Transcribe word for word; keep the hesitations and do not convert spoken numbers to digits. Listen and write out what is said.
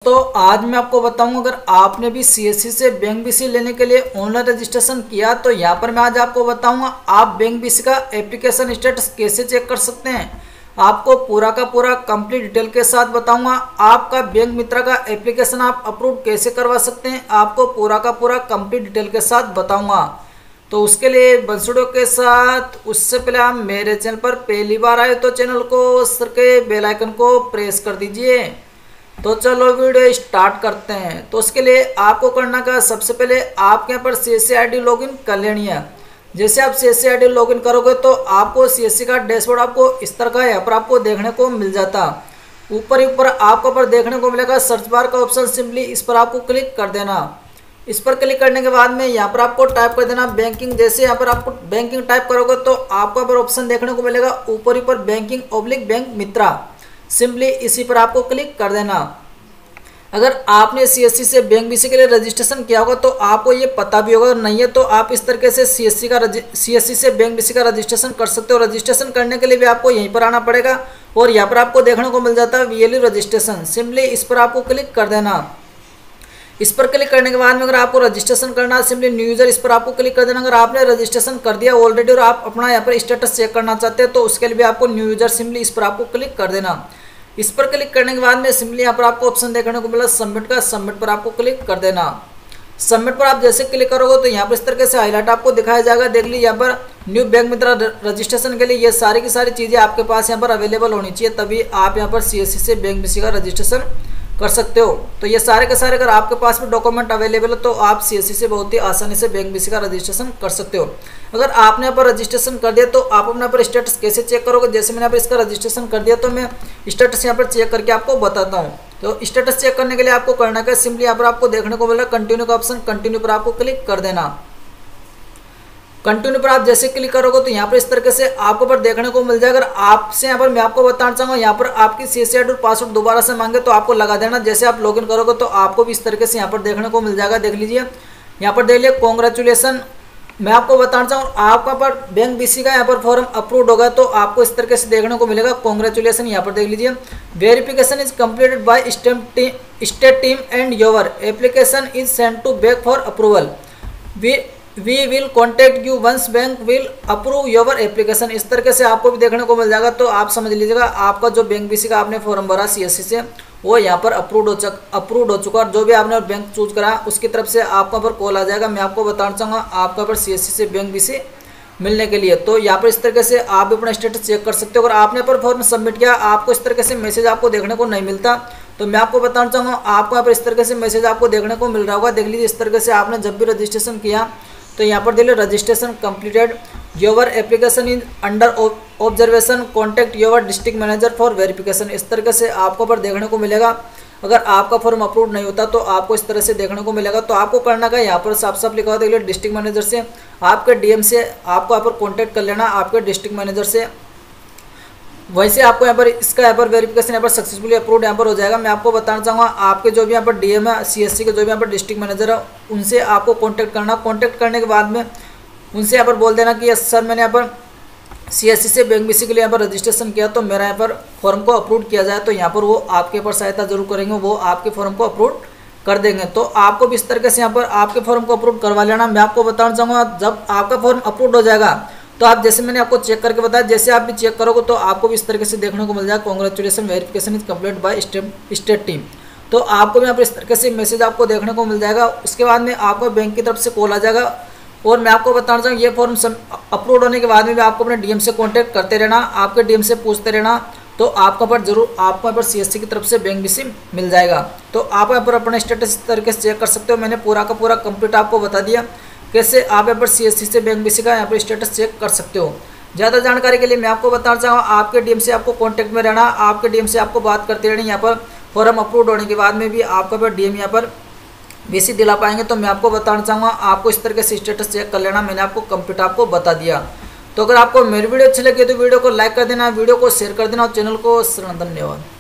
दोस्तों आज मैं आपको बताऊंगा अगर आपने भी सीएससी से बैंक बीसी लेने के लिए ऑनलाइन रजिस्ट्रेशन किया तो यहाँ पर मैं आज आपको बताऊंगा आप बैंक बीसी का एप्लीकेशन स्टेटस कैसे चेक कर सकते हैं। आपको पूरा का पूरा कंप्लीट डिटेल के साथ बताऊंगा। आपका बैंक मित्र का एप्लीकेशन आप अप्रूव कैसे करवा सकते हैं, आपको पूरा का पूरा कंप्लीट डिटेल के साथ बताऊँगा। तो उसके लिए बंसुड़ों के साथ उससे पहले आप मेरे चैनल पर पहली बार आए तो चैनल को सर के बेल आइकन को प्रेस कर दीजिए। तो चलो वीडियो स्टार्ट करते हैं। तो उसके लिए आपको करना का सबसे पहले आपके यहाँ पर सीएससी आईडी लॉगिन कर लेनी है। जैसे आप सीएससी आईडी लॉगिन करोगे तो आपको सीएससी का डैशबोर्ड आपको इस तरह का यहाँ पर आपको देखने को मिल जाता। ऊपर ऊपर आपको पर देखने को मिलेगा सर्च बार का ऑप्शन, सिंपली इस पर आपको क्लिक कर देना। इस पर क्लिक करने के बाद में यहाँ पर आपको टाइप कर देना बैंकिंग। जैसे यहाँ पर आपको बैंकिंग टाइप करोगे तो आपको पर ऑप्शन देखने को मिलेगा ऊपर ऊपर banking oblique bank Mitra, simply इसी पर आपको क्लिक कर देना। अगर आपने सीएससी से बैंक बीसी के लिए रजिस्ट्रेशन किया होगा तो आपको ये पता भी होगा, नहीं है तो आप इस तरीके से सीएससी का सीएससी से बैंक बीसी का रजिस्ट्रेशन कर सकते हो। रजिस्ट्रेशन करने के लिए भी आपको यहीं पर आना पड़ेगा और यहाँ पर आपको देखने को मिल जाता है वीएलयू रजिस्ट्रेशन, सिंपली इस पर आपको क्लिक कर देना। इस पर क्लिक करने के बाद में अगर आपको रजिस्ट्रेशन करना है सिंपली न्यू यूजर इस पर आपको क्लिक कर देना। अगर आपने रजिस्ट्रेशन कर दिया ऑलरेडी और आप अपना यहाँ पर स्टेटस चेक करना चाहते हैं तो उसके लिए भी आपको न्यू यूजर सिंपली इस पर आपको क्लिक कर देना। इस पर क्लिक करने के बाद में सिंपली यहाँ पर आपको ऑप्शन देखने को मिला सबमिट का, सबमिट पर आपको क्लिक कर देना। सबमिट पर आप जैसे क्लिक करोगे तो यहाँ पर इस तरीके से हाईलाइट आपको दिखाया जाएगा। देख लीजिए यहाँ पर न्यू बैंक मित्रा रजिस्ट्रेशन के लिए ये सारी की सारी चीज़ें आपके पास यहाँ पर अवेलेबल होनी चाहिए, तभी आप यहाँ पर सीएससी से बैंक बीसी का रजिस्ट्रेशन कर सकते हो। तो ये सारे के सारे अगर आपके पास भी डॉक्यूमेंट अवेलेबल है तो आप सीएससी से बहुत ही आसानी से बैंक बीसी का रजिस्ट्रेशन कर सकते हो। अगर आपने यहाँ पर रजिस्ट्रेशन कर दिया तो आप अपने यहाँ पर स्टेटस कैसे चेक करोगे। जैसे मैंने यहाँ पर इसका रजिस्ट्रेशन कर दिया तो मैं स्टेटस यहाँ पर चेक करके आपको बताता हूँ। तो स्टेटस चेक करने के लिए आपको करना क्या, सिंपली यहाँ पर आपको देखने को मिल रहा है कंटिन्यू का ऑप्शन, कंटिन्यू पर आपको क्लिक कर देना। कंटिन्यू पर आप जैसे क्लिक करोगे तो यहाँ पर इस तरीके से आपको पर देखने को मिल जाएगा। अगर आपसे यहाँ पर मैं आपको बताना चाहूँगा यहाँ पर आपकी सीएससी आईडी और पासवर्ड दोबारा से मांगे तो आपको लगा देना। जैसे आप लॉगिन करोगे तो आपको भी इस तरीके से यहाँ पर देखने को मिल जाएगा। देख लीजिए यहाँ पर देख लीजिए कॉन्ग्रेचुलेसन। मैं आपको बताना चाहूँ आपका पर बैंक बीसी का यहाँ पर फॉर्म अप्रूव होगा तो आपको इस तरीके से देखने को मिलेगा कॉन्ग्रेचुलेसन। यहाँ पर देख लीजिए verification is completed by state team and your application is send to bank for approval. We we will contact you once bank will approve your application. इस तरीके से आपको भी देखने को मिल जाएगा। तो आप समझ लीजिएगा आपका जो बैंक बीसी का आपने फॉर्म भरा सीएससी से वो यहाँ पर अप्रूव हो चुका अप्रूव हो चुका और जो भी आपने बैंक चूज करा उसकी तरफ से आपका पर कॉल आ जाएगा। मैं आपको बताना चाहूँगा आपका पर सीएससी से बैंक बीसी मिलने के लिए। तो यहाँ पर इस तरीके से आप अपना स्टेटस चेक कर सकते हो। अगर आपने पर फॉर्म सबमिट किया आपको इस तरीके से मैसेज आपको देखने को नहीं मिलता तो मैं आपको बताना चाहूँगा आपको यहाँ पर इस तरीके से मैसेज आपको देखने को मिल रहा होगा। देख लीजिए इस तरीके से आपने जब भी रजिस्ट्रेशन किया तो यहाँ पर देखिए registration completed, your application is under observation, contact your district manager for verification. इस तरीके से आपको पर देखने को मिलेगा। अगर आपका फॉर्म अप्रूव नहीं होता तो आपको इस तरह से देखने को मिलेगा। तो आपको करना का यहाँ पर साफ साफ लिखा हुआ देख लीजिए डिस्ट्रिक्ट मैनेजर से, आपके डीएम से आपको यहाँ पर कॉन्टैक्ट कर लेना आपके डिस्ट्रिक्ट मैनेजर से। वैसे आपको यहाँ पर इसका यहाँ पर वेरिफिकेशन यहाँ पर सक्सेसफुली अप्रूव्ड यहाँ पर हो जाएगा। मैं आपको बताना चाहूँगा आपके जो भी यहाँ पर डीएम है सीएससी के जो भी यहाँ पर डिस्ट्रिक्ट मैनेजर है उनसे आपको कांटेक्ट करना। कांटेक्ट करने के बाद में उनसे यहाँ पर बोल देना कि यस सर मैंने यहाँ पर सीएससी से बैंक बीसी के लिए यहाँ पर रजिस्ट्रेशन किया तो मेरा यहाँ पर फॉर्म को अप्रूव किया जाए। तो यहाँ पर वो आपके पर सहायता जरूर करेंगे, वो आपके फॉर्म को अप्रूव कर देंगे। तो आपको भी इस तरीके से यहाँ पर आपके फॉर्म को अप्रूव करवा लेना। मैं आपको बताना चाहूँगा जब आपका फॉर्म अप्रूव हो जाएगा तो आप जैसे मैंने आपको चेक करके बताया जैसे आप भी चेक करोगे तो आपको भी इस तरीके से देखने को मिल जाएगा congratulation verification is complete by state team. तो आपको भी यहाँ पर इस तरीके से मैसेज आपको देखने को मिल जाएगा। उसके बाद में आपको बैंक की तरफ से कॉल आ जाएगा। और मैं आपको बताना चाहूँ ये फॉर्म अप्रूव होने के बाद में भी आपको अपने डीएम से कॉन्टैक्ट करते रहना, आपके डीएम से पूछते रहना। तो आपका पर जरूर आपको यहाँ पर सीएससी की तरफ से बैंक बीसी मिल जाएगा। तो आप यहाँ पर अपना स्टेटस इस तरीके से चेक कर सकते हो। मैंने पूरा का पूरा कंप्लीट आपको बता दिया कैसे आप यहाँ पर सीएससी से बैंक बीसी का यहाँ पर स्टेटस चेक कर सकते हो। ज़्यादा जानकारी के लिए मैं आपको बताना चाहूँगा आपके डीएम से आपको कांटेक्ट में रहना, आपके डीएम से आपको बात करते रहना। यहाँ पर फॉर्म अप्रूव होने के बाद में भी आपका पर डीएम यहाँ पर बीसी दिला पाएंगे। तो मैं आपको बताना चाहूँगा आपको इस तरीके से स्टेटस चेक कर लेना। मैंने आपको कंप्लीट आपको बता दिया। तो अगर आपको मेरी वीडियो अच्छी लगी तो वीडियो को लाइक कर देना, वीडियो को शेयर कर देना और चैनल को धन्यवाद।